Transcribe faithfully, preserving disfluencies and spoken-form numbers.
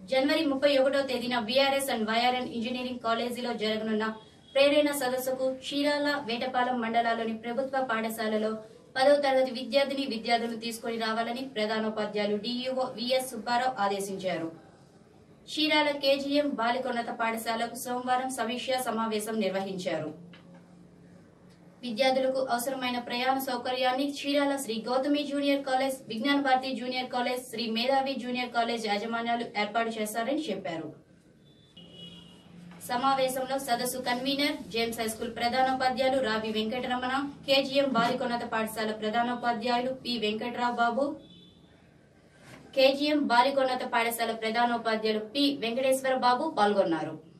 జనవరి ముప్పై ఒకటో తేదీన బీఆర్ఎస్ అండ్ వైఆర్ఎన్ ఇంజనీరింగ్ కాలేజీలో జరగనున్న ప్రేరణ సదస్సుకు చీరాల వేటపాలెం మండలాల్లోని ప్రభుత్వ పాఠశాలలో పదవ తరగతి విద్యార్థిని విద్యార్థులను తీసుకుని రావాలని ప్రధానోపాధ్యాయులు డీఈఓ విఎస్ సుబ్బారావు ఆదేశించారు. చీరాల కేజీఎం బాలికోన్నత పాఠశాలకు సోమవారం సమీక్షా సమావేశం నిర్వహించారు. విద్యార్థులకు అవసరమైన ప్రయాణ సౌకర్యాన్ని Chirala Sri Gautami junior college, Vignana Bharathi junior college, Shri మేధావి జూనియర్ కాలేజ్ యాజమాన్యాలు ఏర్పాటు చేశారని చెప్పారు. సమావేశంలో సదస్సు కన్వీనర్, జేమ్స్ హైస్కూల్ ప్రధానోపాధ్యాయులు రావి వెంకటరమణ, కేజీఎం బాలికోన్నత పాఠశాల ప్రధానోపాధ్యాయులు పి వెంకట్రావు బాబు, కేజీఎం బాలికోన్నత పాఠశాల ప్రధానోపాధ్యాయులు పి వెంకటేశ్వర బాబు పాల్గొన్నారు.